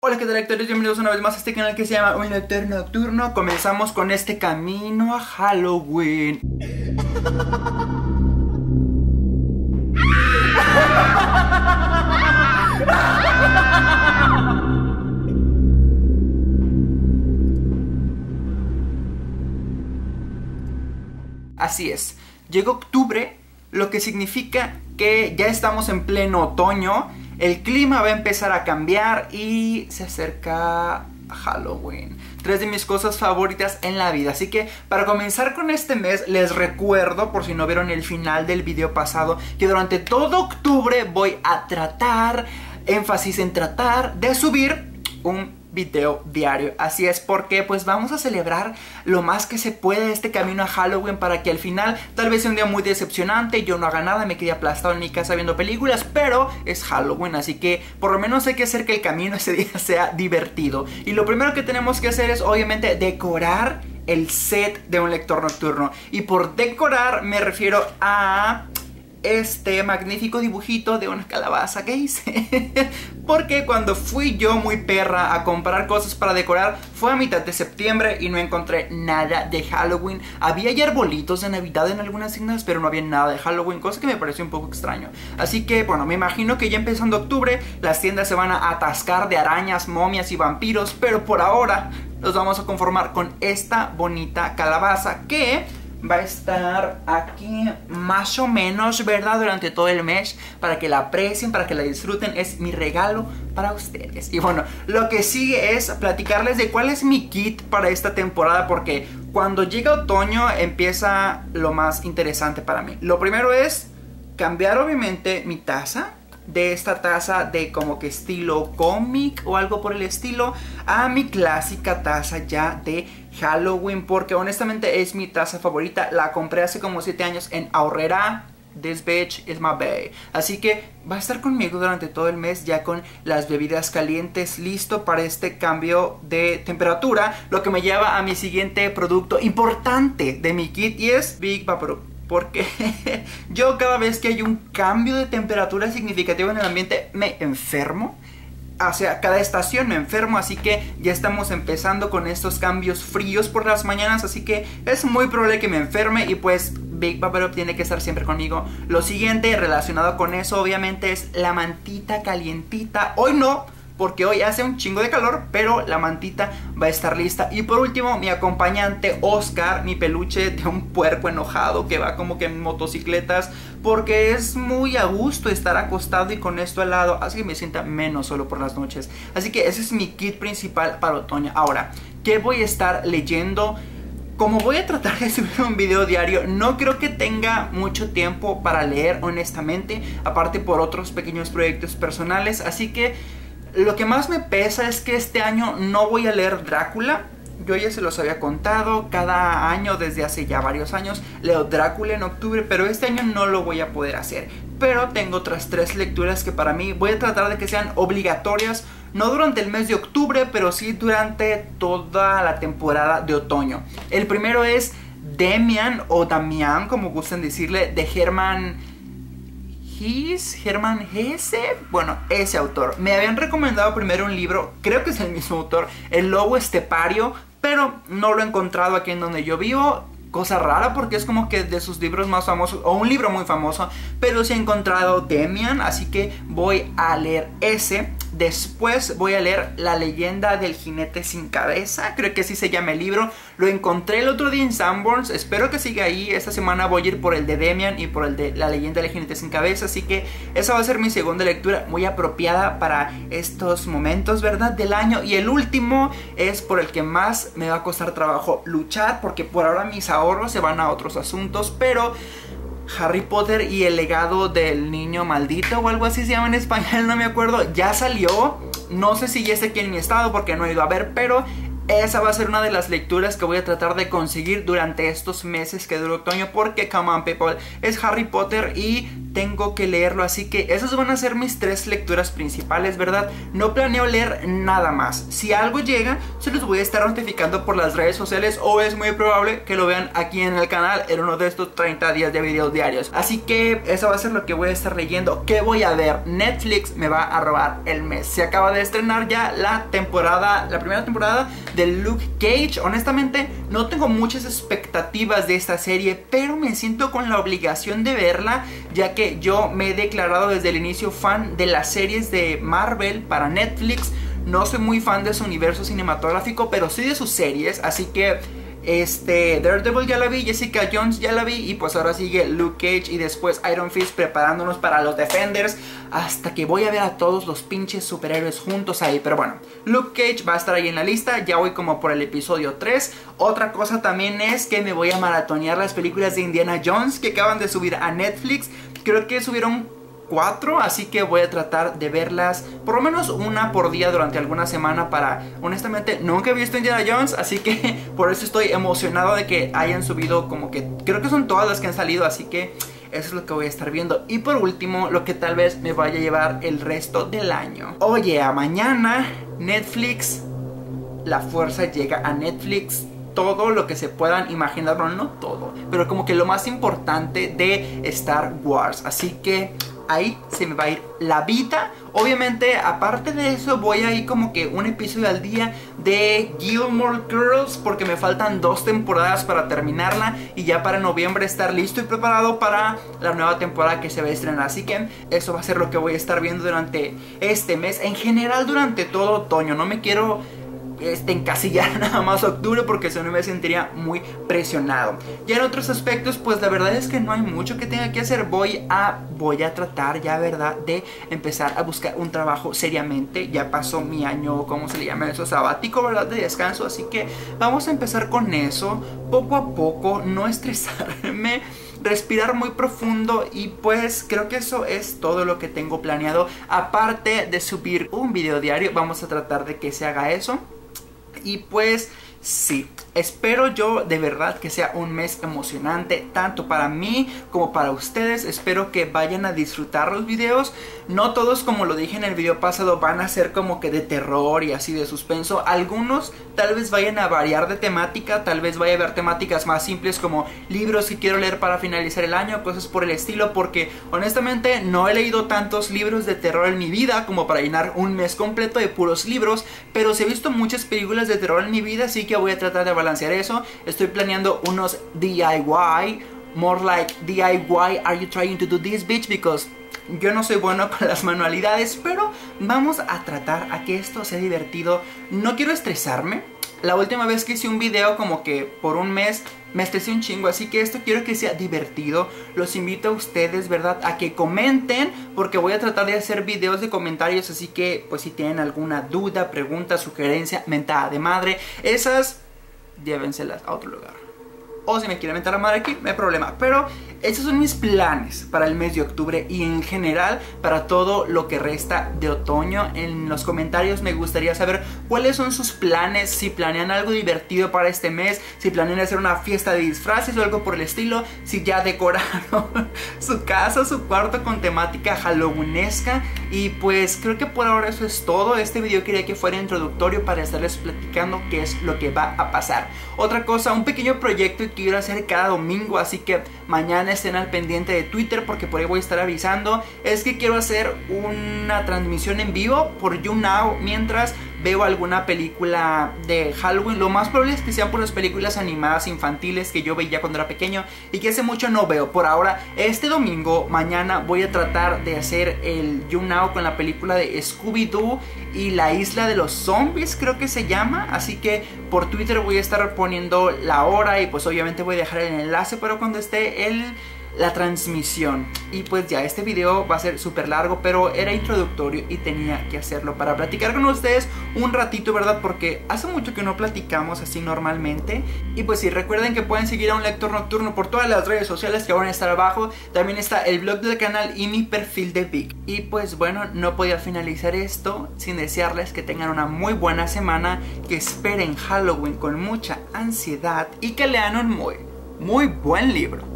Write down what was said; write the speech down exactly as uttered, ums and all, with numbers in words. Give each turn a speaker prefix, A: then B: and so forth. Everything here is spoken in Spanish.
A: Hola, ¿qué tal, lectores? Bienvenidos una vez más a este canal que se llama Un Lector Nocturno. Comenzamos con este camino a Halloween. Así es, llegó octubre, lo que significa que ya estamos en pleno otoño. El clima va a empezar a cambiar y se acerca Halloween. Tres de mis cosas favoritas en la vida. Así que para comenzar con este mes, les recuerdo, por si no vieron el final del video pasado, que durante todo octubre voy a tratar, énfasis en tratar, de subir un video diario. Así es, porque pues vamos a celebrar lo más que se pueda este camino a Halloween, para que al final tal vez sea un día muy decepcionante, yo no haga nada, me quede aplastado en mi casa viendo películas, pero es Halloween, así que por lo menos hay que hacer que el camino ese día sea divertido. Y lo primero que tenemos que hacer es obviamente decorar el set de Un Lector Nocturno. Y por decorar me refiero a este magnífico dibujito de una calabaza que hice. Porque cuando fui yo muy perra a comprar cosas para decorar, fue a mitad de septiembre y no encontré nada de Halloween. Había ya arbolitos de Navidad en algunas tiendas, pero no había nada de Halloween, cosa que me pareció un poco extraño. Así que bueno, me imagino que ya empezando octubre las tiendas se van a atascar de arañas, momias y vampiros, pero por ahora nos vamos a conformar con esta bonita calabaza que va a estar aquí más o menos, ¿verdad? Durante todo el mes, para que la aprecien, para que la disfruten. Es mi regalo para ustedes. Y bueno, lo que sigue es platicarles de cuál es mi kit para esta temporada, porque cuando llega otoño empieza lo más interesante para mí. Lo primero es cambiar obviamente mi taza, de esta taza de como que estilo cómic o algo por el estilo, a mi clásica taza ya de Halloween, porque honestamente es mi taza favorita. La compré hace como siete años en Aurrera. This bitch is my bae. Así que va a estar conmigo durante todo el mes, ya con las bebidas calientes listo para este cambio de temperatura, lo que me lleva a mi siguiente producto importante de mi kit, y es Big Vaporub. Porque yo cada vez que hay un cambio de temperatura significativo en el ambiente me enfermo. O sea, cada estación me enfermo, así que ya estamos empezando con estos cambios fríos por las mañanas, así que es muy probable que me enferme y pues Big Vaporub tiene que estar siempre conmigo. Lo siguiente relacionado con eso obviamente es la mantita calientita. Hoy no, porque hoy hace un chingo de calor, pero la mantita va a estar lista. Y por último, mi acompañante Oscar, mi peluche de un puerco enojado que va como que en motocicletas, porque es muy a gusto estar acostado y con esto al lado, así que me sienta menos solo por las noches. Así que ese es mi kit principal para otoño. Ahora, ¿qué voy a estar leyendo? Como voy a tratar de subir un video diario, no creo que tenga mucho tiempo para leer, honestamente, aparte por otros pequeños proyectos personales. Así que lo que más me pesa es que este año no voy a leer Drácula. Yo ya se los había contado, cada año desde hace ya varios años leo Drácula en octubre, pero este año no lo voy a poder hacer. Pero tengo otras tres lecturas que para mí voy a tratar de que sean obligatorias, no durante el mes de octubre, pero sí durante toda la temporada de otoño. El primero es Demian, o Damián, como gustan decirle, de Hermann Hesse, Hermann Hesse, bueno, ese autor. Me habían recomendado primero un libro, creo que es el mismo autor, El Lobo Estepario, pero no lo he encontrado aquí en donde yo vivo. Cosa rara, porque es como que de sus libros más famosos, o un libro muy famoso, pero sí he encontrado Demian, así que voy a leer ese. Después voy a leer La Leyenda del Jinete Sin Cabeza, creo que así se llama el libro. Lo encontré el otro día en Sanborns, espero que siga ahí. Esta semana voy a ir por el de Demian y por el de La Leyenda del Jinete Sin Cabeza, así que esa va a ser mi segunda lectura, muy apropiada para estos momentos, ¿verdad?, del año. Y el último es por el que más me va a costar trabajo luchar, porque por ahora mis ahorros se van a otros asuntos, pero Harry Potter y el legado del niño maldito, o algo así se llama en español, no me acuerdo, ya salió. No sé si ya está aquí en mi estado porque no he ido a ver, pero esa va a ser una de las lecturas que voy a tratar de conseguir durante estos meses que dura otoño, porque come on people, es Harry Potter y tengo que leerlo, así que esas van a ser mis tres lecturas principales, ¿verdad? No planeo leer nada más. Si algo llega, se los voy a estar notificando por las redes sociales, o es muy probable que lo vean aquí en el canal en uno de estos treinta días de videos diarios. Así que eso va a ser lo que voy a estar leyendo. ¿Qué voy a ver? Netflix me va a robar el mes. Se acaba de estrenar ya la temporada, la primera temporada de Luke Cage. Honestamente, no tengo muchas expectativas de esta serie, pero me siento con la obligación de verla, ya que yo me he declarado desde el inicio fan de las series de Marvel para Netflix. No soy muy fan de su universo cinematográfico, pero sí de sus series, así que este Daredevil ya la vi, Jessica Jones ya la vi, y pues ahora sigue Luke Cage y después Iron Fist, preparándonos para los Defenders, hasta que voy a ver a todos los pinches superhéroes juntos ahí. Pero bueno, Luke Cage va a estar ahí en la lista. Ya voy como por el episodio tres. Otra cosa también es que me voy a maratonear las películas de Indiana Jones que acaban de subir a Netflix. Creo que subieron cuatro, así que voy a tratar de verlas por lo menos una por día durante alguna semana, para, honestamente, nunca he visto Indiana Jones, así que por eso estoy emocionado de que hayan subido, como que creo que son todas las que han salido, así que eso es lo que voy a estar viendo. Y por último, lo que tal vez me vaya a llevar el resto del año. Oye, a mañana Netflix, la fuerza llega a Netflix. Todo lo que se puedan imaginar, no, no todo, pero como que lo más importante de Star Wars. Así que ahí se me va a ir la vida. Obviamente, aparte de eso, voy a ir como que un episodio al día de Gilmore Girls, porque me faltan dos temporadas para terminarla y ya para noviembre estar listo y preparado para la nueva temporada que se va a estrenar. Así que eso va a ser lo que voy a estar viendo durante este mes, en general durante todo otoño. No me quiero Este, encasillar nada más octubre, porque si no me sentiría muy presionado. Ya en otros aspectos, pues la verdad es que no hay mucho que tenga que hacer. Voy a, voy a tratar ya, verdad, de empezar a buscar un trabajo seriamente. Ya pasó mi año, ¿cómo se le llama eso? Sabático, ¿verdad? De descanso. Así que vamos a empezar con eso, poco a poco, no estresarme, respirar muy profundo, y pues creo que eso es todo lo que tengo planeado. Aparte de subir un video diario, vamos a tratar de que se haga eso. Y pues sí, espero yo de verdad que sea un mes emocionante, tanto para mí como para ustedes. Espero que vayan a disfrutar los videos. No todos, como lo dije en el video pasado, van a ser como que de terror y así de suspenso. Algunos tal vez vayan a variar de temática. Tal vez vaya a haber temáticas más simples, como libros que quiero leer para finalizar el año, cosas por el estilo, porque honestamente no he leído tantos libros de terror en mi vida como para llenar un mes completo de puros libros. Pero sí he visto muchas películas de terror en mi vida, así que voy a tratar de balancear eso. Estoy planeando unos D I Y, more like D I Y, are you trying to do this, bitch? Because yo no soy bueno con las manualidades, pero vamos a tratar a que esto sea divertido. No quiero estresarme. La última vez que hice un video como que por un mes me estresé un chingo, así que esto quiero que sea divertido. Los invito a ustedes, ¿verdad?, a que comenten, porque voy a tratar de hacer videos de comentarios. Así que pues si tienen alguna duda, pregunta, sugerencia, mentada de madre, esas llévenselas a otro lugar. O si me quieren mentar la madre aquí, no hay problema. Pero esos son mis planes para el mes de octubre y en general para todo lo que resta de otoño. En los comentarios me gustaría saber cuáles son sus planes, si planean algo divertido para este mes, si planean hacer una fiesta de disfraces o algo por el estilo, si ya decoraron su casa, su cuarto con temática halloweenesca. Y pues creo que por ahora eso es todo. Este video quería que fuera introductorio para estarles platicando qué es lo que va a pasar. Otra cosa, un pequeño proyecto que quiero hacer cada domingo, así que mañana estén al pendiente de Twitter, porque por ahí voy a estar avisando. Es que quiero hacer una transmisión en vivo por YouNow mientras veo alguna película de Halloween. Lo más probable es que sean por las películas animadas infantiles que yo veía cuando era pequeño y que hace mucho no veo. Por ahora, este domingo, mañana, voy a tratar de hacer el YouNow con la película de Scooby-Doo y la isla de los zombies, creo que se llama. Así que por Twitter voy a estar poniendo la hora y pues obviamente voy a dejar el enlace para cuando esté el... la transmisión. Y pues ya, este video va a ser súper largo, pero era introductorio y tenía que hacerlo para platicar con ustedes un ratito, ¿verdad? Porque hace mucho que no platicamos así normalmente. Y pues sí, recuerden que pueden seguir a Un Lector Nocturno por todas las redes sociales que van a estar abajo. También está el blog del canal y mi perfil de Vic. Y pues bueno, no podía finalizar esto sin desearles que tengan una muy buena semana, que esperen Halloween con mucha ansiedad y que lean un muy, muy buen libro.